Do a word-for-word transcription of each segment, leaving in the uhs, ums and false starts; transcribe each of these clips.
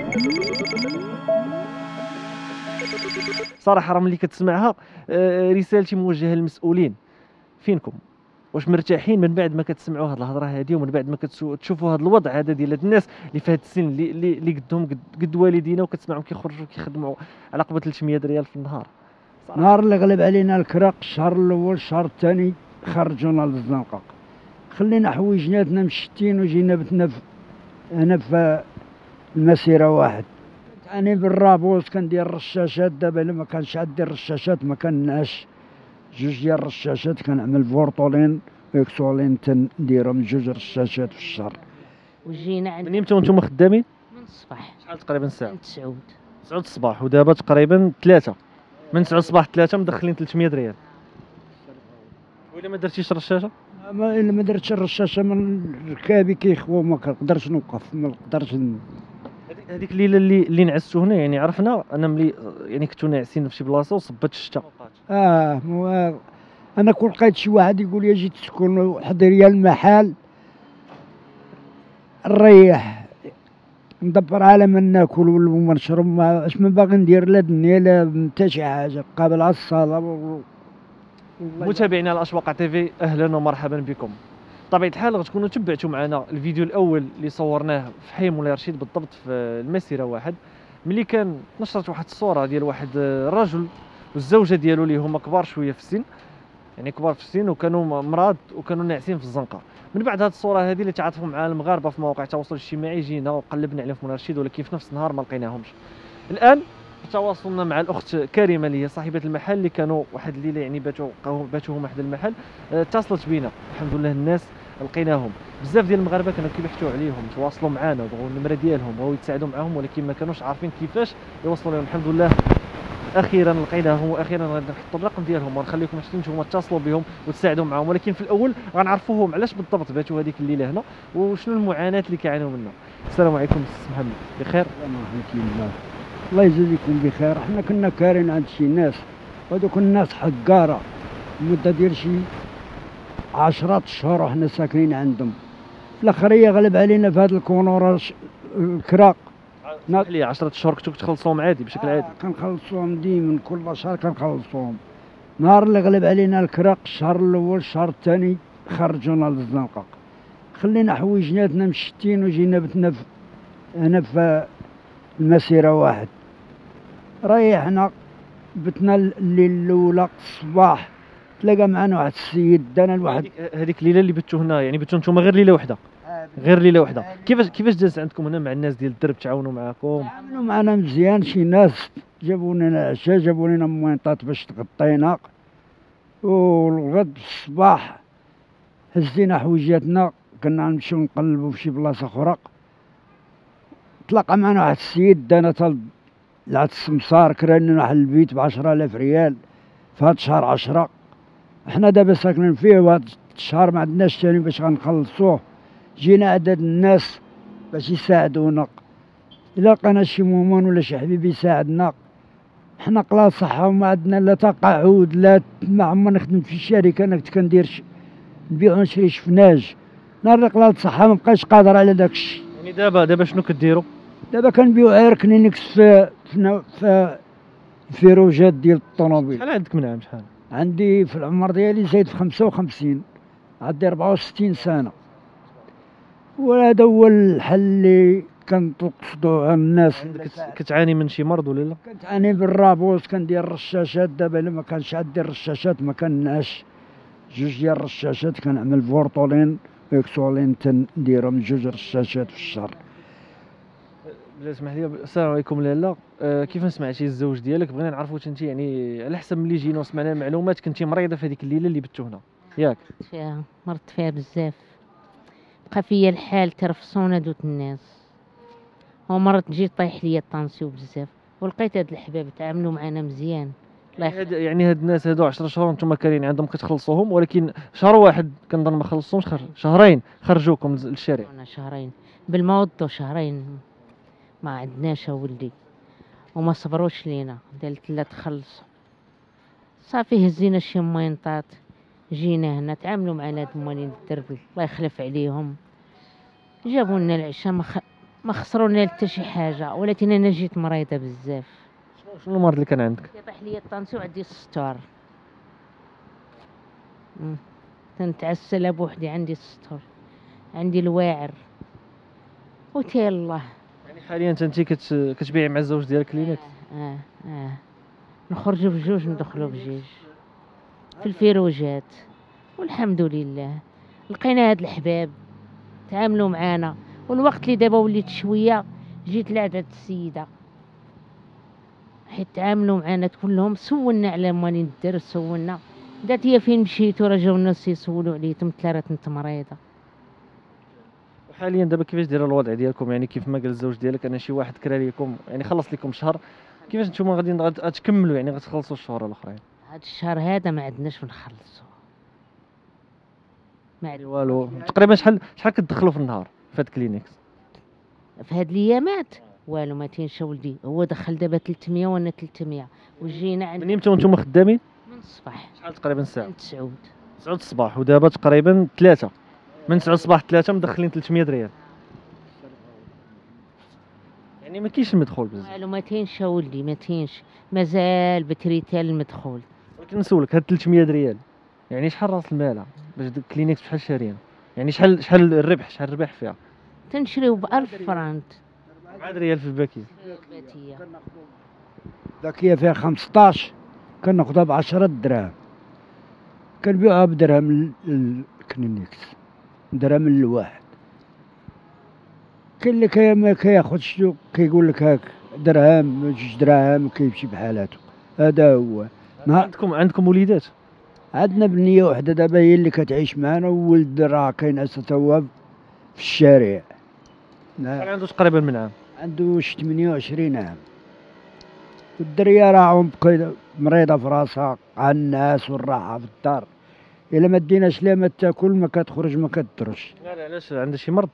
صراحه راه ملي كتسمعها آه، رسالتي موجهه للمسؤولين. فينكم؟ واش مرتاحين من بعد ما كتسمعوا هاد الهضره هادي ومن بعد ما كتشوفوا هاد الوضع هذا ديال هاد الناس اللي في هاد السن اللي اللي اللي قدهم قد, قد والدينا وكتسمعهم كيخرجوا كيخدموا على قبل ثلاثمية ريال في النهار؟ نهار اللي غلب علينا الكراق الشهر الاول الشهر الثاني خرجونا للزنقه، خلينا حويجناتنا مشتين وجينا بتنا في- هنا في المسيره واحد. انا بالرابوس كندير الرشاشات، دابا الا ما كانش عندي الرشاشات ما كنعش جوج ديال الرشاشات، كنعمل فورطولين ويكسولين تنديرهم جوج رشاشات في الشهر. وجينا عند من امتى وانتم خدامين؟ من الصباح شحال تقريبا الساعه؟ عند سعود. تسعة الصباح ودابا تقريبا ثلاثة، من تسعة الصباح ثلاثة مدخلين ثلاثمية ريال. وإلا ما درتيش رشاشه؟ ما الا ما درتش الرشاشه من ركابي كيخوى ما كنقدرش نوقف، ما نقدرش ن- هذيك- هذيك الليله اللي اللي نعستو هنا يعني عرفنا انا ملي يعني كنتو ناعسين في شي بلاصه وصبت الشتا. اه مو انا كون لقيت شي واحد يقول لي اجي تسكن حضر لي المحل نريح ندبر على ما ناكل ولا نشرب، ما اش ما باغي ندير لا دنيا لا حتى شي حاجه قابل على الصلاه و- متابعينا الاشواق تي في، اهلا ومرحبا بكم. بطبيعه الحال غتكونوا تبعتوا معنا الفيديو الاول اللي صورناه في حي مولاي رشيد بالضبط في المسيره واحد، ملي كان نشرت واحد الصوره ديال واحد الرجل والزوجه ديالو اللي هما كبار شويه في السن، يعني كبار في السن وكانوا مراد وكانوا ناعسين في الزنقه. من بعد هذه الصوره هذه اللي تعاطفوا مع المغاربه في مواقع التواصل الاجتماعي جينا وقلبنا عليهم في مولاي رشيد، ولكن في نفس النهار ما لقيناهمش. الان تواصلنا مع الاخت كريمه اللي هي صاحبه المحل، اللي كانوا واحد الليله يعني باتوا باتوا هما حدا المحل. اه، اتصلت بينا الحمد لله الناس لقيناهم. بزاف ديال المغاربه كانوا كيبحثوا عليهم، تواصلوا معنا وبغوا النمره ديالهم، بغاو يتساعدوا معاهم، ولكن ما كانوش عارفين كيفاش يوصلوا لهم. الحمد لله اخيرا لقيناهم، واخيرا غادي نحطوا الرقم ديالهم ونخليكم حتى نتوما تتصلوا بهم وتساعدوا معاهم. ولكن في الاول غنعرفوهم علاش بالضبط باتوا هذيك الليله هنا وشنو المعاناه اللي كيعانيو منها. السلام عليكم سي محمد، بخير؟ السلام ورحمة الله. الله يجازيكم بخير. حنا كنا كارين عند شي ناس وهذوك الناس حقارة مدة ديال شي عشرات الشهور وحنا ساكنين عندهم. في الأخرية غلب علينا في هاد الكونورة ش- الكراق. اسمح لي عشرة اشهر كنتو كتخلصوهم عادي بشكل عادي؟ آه كنخلصوهم ديما كل شهر كنخلصوهم. نهار اللي غلب علينا الكراق الشهر الأول الشهر الثاني خرجونا للزنقة، خلينا حويجناتنا مشتين وجينا بتنا في- هنا في المسيرة واحد. ريحنا بتنا الليل الأولى الصباح تلاقى معنا واحد السيد دانا لواحد. هذيك هذيك الليله اللي بتو هنا يعني بتو نتوما غير ليله وحده؟ غير ليله وحده. كيفاش كيفاش جالس عندكم هنا مع الناس ديال الدرب، تعاونوا معاكم؟ عملوا معنا مزيان، شي ناس جابوا لنا العشاء، جابوا لنا موينطات باش تغطينا، والغد الصباح هزينا حويجاتنا كنا نمشيو نقلبوا في شي بلاصه اخرى. تلاقى معنا واحد السيد دانا تال لعد السمسار كرا لنا واحد البيت بعشرة آلاف ريال في هاد شهر عشرة. احنا دابا ساكنين فيه وهاد الشهر ما عندناش تاني باش غنخلصوه. جينا عدد الناس باش يساعدونا، الا لقينا شي مومون ولا شي حبيب يساعدنا. حنا قلا صحة وما عندنا لا تقاعد لا ما عمرنا نخدم في الشركة، انا كنت كندير ش- نبيع ونشري شفناج. نهار اللي قلا الصحة ما بقاش قادر على داكشي. يعني دابا دابا شنو كديروا؟ دابا كنبيعو عير كلينكس في في في الفيروجات ديال الطوموبيل. شحال عندك من عام؟ شحال؟ عندي في العمر ديالي زايد في خمسة وخمسين، عندي أربعة وستين سنة. وهذا هو الحل اللي كنقصدو على الناس. كت- كتعاني من شي مرض ولا لا؟ كنتعاني بالرابوس، كندير الرشاشات. دابا الا ما كانش عندي الرشاشات ما كنعش جوج ديال الرشاشات، كنعمل فورطولين ويكسولين تنديرهم جوج رشاشات في الشهر. لا اسمح لي. السلام عليكم لاله. آه كيف سمعتي الزوج ديالك؟ بغينا نعرفوا واش انت يعني على حسب ملي جينا وسمعنا المعلومات كنتي مريضه في هذيك الليله اللي بتو هنا ياك؟ فيها مرت فيها بزاف، بقى فيا الحال ترفصونا دوت الناس، ومرت جيت طايح ليا الطانسيو بزاف، ولقيت هاد الحباب تعاملوا معنا مزيان. الله يعني يخليك. هاد يعني هاد الناس هادو عشرة شهور نتوما كارين عندهم كتخلصوهم، ولكن شهر واحد كنظن ما خلصتهمش، خرج شهرين خرجوكم للشارع. أنا شهرين بالموضوع، شهرين ما عندناش ولدي، وما صبروش لينا، قالت لا تخلصوا. صافي هزينا شي موينطات، جينا هنا تعاملوا معنا هاد موالين الدرب الله يخلف عليهم، جابوا لنا العشاء ما, خ... ما خسرونا حتى شي حاجه، ولكن انا جيت مريضه بزاف. شنو شنو المرض اللي كان عندك؟ طاح لي الطنسيون وعندي السكر. أمم. تنتعسل بوحدي، عندي السكر، عندي الواعر وتي الله. يعني حاليا انت كت... كتبيعي مع الزوج ديالك كلينكس؟ اه اه نخرجوا بجوج ندخلوا بجوج في الفيروجات، والحمد لله لقينا هاد الحباب تعاملوا معانا. والوقت اللي دابا وليت شويه جيت لعند هاد السيده، حيت تعاملوا معانا كلهم، سولنا على ماني ندير، سولنا قالت هي فين مشيتو، راه جاو الناس يسولوا عليكم، قلت لها راه كنت مريضه. وحاليا دابا كيفاش داير الوضع ديالكم؟ يعني كيف ما قال الزوج ديالك انا شي واحد كرا ليكم يعني خلص لكم شهر، كيفاش نتوما غادي غتكملوا يعني غتخلصوا الشهور الاخرين؟ هاد الشهر هذا ما عندناش نخلصوا، ما عندنا والو تقريبا شحال شحال كتدخلوا في النهار في هاد كلينكس؟ في هاد الايامات والو ما تينش ولدي. هو دخل دابا ثلاثمية وانا ثلاثمية، وجينا عند من امتى وانتم خدامين؟ من الصباح شحال تقريبا الساعه؟ من تسعود. تسعة الصباح ودابا تقريبا ثلاثة، من تسعة الصباح ثلاثة مدخلين ثلاثمية ريال، يعني ما كاينش المدخول بزاف. والو ما تينش ولدي، ما تينش، مازال بتريتال المدخول. ولكن نسولك هاد ثلاثمية ريال يعني شحال راس المال باش ديك كلينكس بشحال شاريين؟ يعني شحال شحال الربح، شحال الربح فيها؟ تنشريو بألف فرانك. أربعة ريال في الباكيه. باتية. ذاك هي فيها خمسطاش، كناخدها بعشرة دراهم، كنبيعوها بدرهم الكلينكس، درهم الواحد. كاين اللي كي ما كياخدش، كيقول لك هاك درهم جوج دراهم كيمشي بحالاتو، هذا هو. نهار عندكم عندكم وليدات؟ عندنا بنية وحدة دابا هي اللي كتعيش معنا، وولد راه كينعس حتى هو في الشارع. شحال عنده تقريبا من عام؟ عنده شي ثمانية وعشرين عام. والدرية راهم بقيت مريضة في راسها على الناس والراحة في الدار، إلا ما ديناش لها ما تاكل ما كتخرج ما كتدرش. لا لا علاش عندها شي مرض؟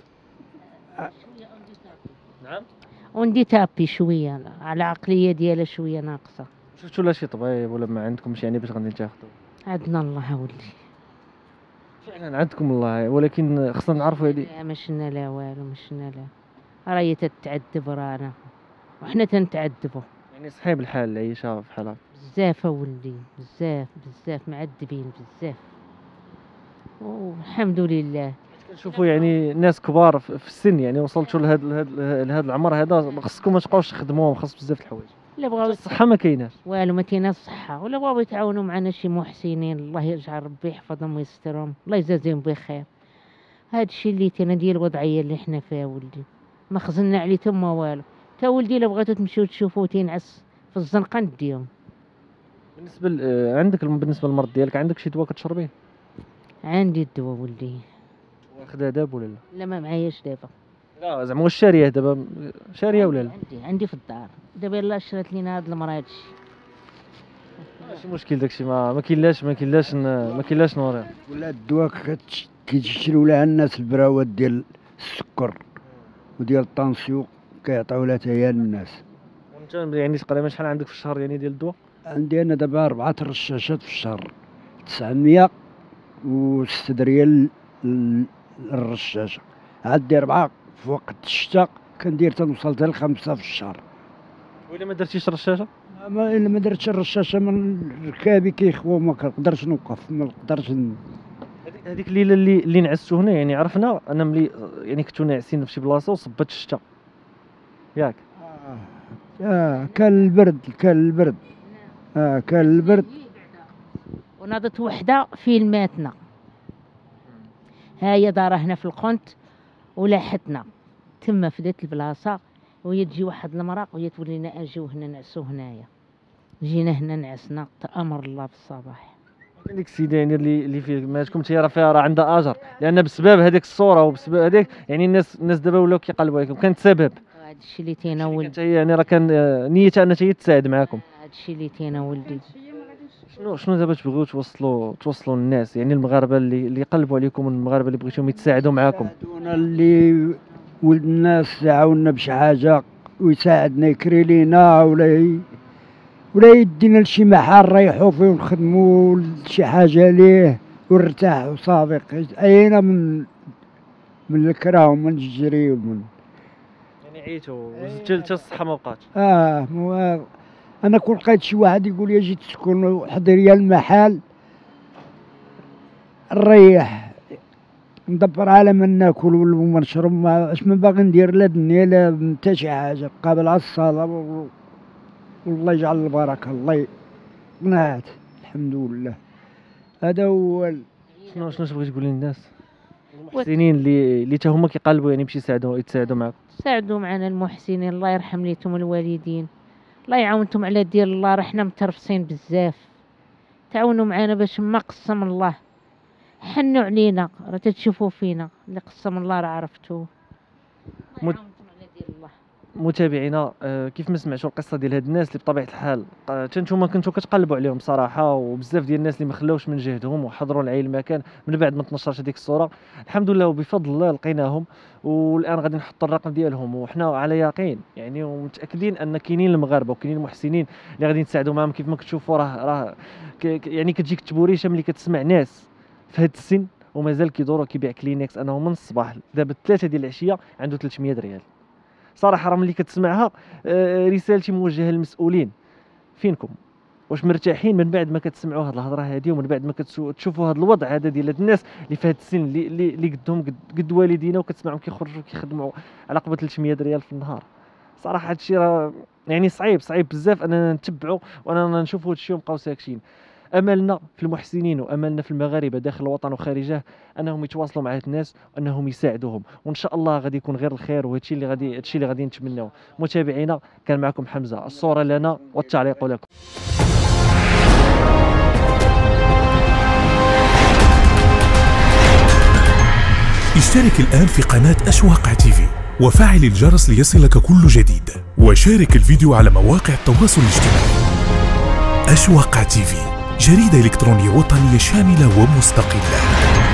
نعم. وندي تابي شويه على العقليه ديالها شويه ناقصه. شفتوا لا شي طبيب ولا ما عندكمش يعني باش غادي تاخذوا؟ عندنا الله ولدي. فعلا عندكم الله، ولكن خصنا نعرفوا هذه. لا ما شفنا لا والو، ما شفنا لا، راهي تتعذب رانا وحنا تنتعذبوا. يعني صحيب الحال العيشه في حالها بزاف ولدي، بزاف بزاف معذبين بزاف، والحمد لله. كنشوفوا يعني ناس كبار في في السن، يعني وصلتوا لهذا لهذا لهذا العمر هذا، خصكم ما تبقاوش تخدموهم، خاص بزاف د الحوايج. لا بغاو الصحه ما كايناش والو، ما كايناش الصحه، ولا بغاو يتعاونوا معنا شي محسنين، الله يجعل ربي يحفظهم ويسترهم، الله يجازيهم بخير. هاد الشيء اللي تينا ديال الوضعيه اللي حنا فيها ولدي، ما خزنا عليه تما والو. تا ولدي الا بغيتو تمشيو تشوفوه تينعس في الزنقه نديهم. بالنسبه ل... آه، عندك الم- بالنسبه للمرض ديالك عندك شي دواء كتشربيه؟ عندي الدواء ولدي. واخدها دابا ولا لا؟ لا ما معاياش دابا. لا زعما واش شاريه دابا، شاريه ولا لا؟ عندي عندي في الدار دابا، يلاه شرات لينا هاد المرا هادشي. ماشي مشكل داكشي، ما ما كاينلاش ما كاينلاش ن- ما كاينلاش نوريه. ولا الدواء كتش- كيتشريو لها الناس البراوات ديال السكر وديال الطنسيون، كيعطيو لها حتى هي للناس. وانت يعني تقريبا شحال عندك في الشهر يعني ديال الدواء؟ عندي انا دابا أربعة رشاشات في الشهر، تسعمية وستة ريال ال- الرشاشة. عندي أربعة في وقت الشتاء كندير تنوصل حتى لخمسة في الشهر. وإلا ما درتيش رشاشه؟ ما إلا ما درتش الرشاشة من ركابي كيخوى، ما كنقدرش نوقف، ما نقدرش ن... هذيك هذيك الليله اللي اللي نعستو هنا يعني عرفنا انا ملي يعني كنتو ناعسين في شي بلاصه وصبت الشتا ياك. آه. آه كان البرد، كان البرد، آه كان البرد. وناضت وحده في الماتنا، هاهي دارها هنا في القنت ولاحتنا تما في ذات البلاصه، وهي تجي واحد المرأة وهي تقول لنا اجيو هنا نعسو هنايا. جينا هنا نعسنا امر الله بالصباح. هذيك السيده يعني اللي اللي في ماتكم حتى هي راه فيها راه عندها اجر، لان بسبب هذيك الصوره وبسبب هذيك يعني الناس الناس دابا ولاو كيقلبوا عليكم، كانت سبب. هذا الشيء اللي تينا ولدي، كانت هي يعني راه كان آه، نيتها انها هي تساعد معاكم. هذا الشيء اللي تينا ولدي. شنو شنو دابا تبغيو توصلوا توصلوا للناس، يعني المغاربه اللي اللي يقلبوا عليكم والمغاربه اللي بغيتوهم يتساعدوا معاكم؟ ساعدونا اللي ولد الناس يعاوننا بشي حاجة ويساعدنا، يكري لينا ولا ي... ولا يدينا لشي محل نريحو فيه ونخدمو شي حاجة ليه ونرتاحو صافي. عينا من من الكرا ومن الجري ومن عييتوا وزدتي حتى الصحه ما بقاتش. اه مو انا كون لقيت شي واحد يقول لي اجي تسكن وحضر لي المحل نريح ندبر على ما ناكل وما نشرب، ما اش ما باغي ندير لا دنيا لا حتى شي حاجه، قابل على الصلاه والله يجعل البركه. الله قنعت الحمد لله. هذا هو. شنو شنو تبغي تقول للناس المحسنين اللي اللي حتى هما كيقلبوا يعني باش يساعدوا يتساعدوا معاك؟ ساعدوا معنا المحسنين، الله يرحم ليتم الوالدين، الله يعاونتم على دير الله، راه حنا مترفسين بزاف، تعاونوا معنا باش ما قسم الله حنوا علينا، راه تتشوفوا فينا اللي قسم الله راه عرفتوه. الله مت... يعاونتم على دير الله. متابعينا آه كيف ما سمعتوا القصه ديال هاد الناس اللي بطبيعه الحال حتى نتوما كنتوا كتقلبوا عليهم صراحه، وبزاف ديال الناس اللي ما خلاوش من جهدهم وحضروا لعين المكان من بعد ما تنشرت هذيك الصوره، الحمد لله وبفضل الله لقيناهم، والان غادي نحط الرقم ديالهم، وحنا على يقين يعني ومتاكدين ان كاينين المغاربه وكاينين المحسنين اللي غادي نساعدوا معاهم. كيف ما كتشوفوا راه راه يعني كتجيك التبوريشه ملي كتسمع ناس في هذا السن ومازال كيدوروا كيبيع كلينكس، انه من الصباح دابا ثلاثه ديال العشيه عنده ثلاثمية ريال. صراحه راه ملي كتسمعها رسالتي موجهه للمسؤولين، فينكم واش مرتاحين من بعد ما كتسمعوا هاد الهضره هادي ومن بعد ما كتشوفوا هاد الوضع هذا ديال هاد الناس اللي في هاد السن اللي اللي قدهم قد, قد والدينا وكتسمعهم كيخرجوا كيخدموا على قبل ثلاثمية ريال في النهار؟ صراحه هادشي راه يعني صعيب صعيب بزاف اننا نتبعوا واننا نشوفوا هادشي ونبقاو ساكتين. املنا في المحسنين واملنا في المغاربه داخل الوطن وخارجه انهم يتواصلوا مع هاد الناس وانهم يساعدوهم، وان شاء الله غادي يكون غير الخير، وهادشي اللي غادي هادشي اللي غادي نتمناوه. متابعينا كان معكم حمزه، الصوره لنا والتعليق لكم. اشترك الآن في قناة أشواق تيفي وفعل الجرس ليصلك كل جديد، وشارك الفيديو على مواقع التواصل الاجتماعي. أشواق تيفي، جريدة إلكترونية وطنية شاملة ومستقلة.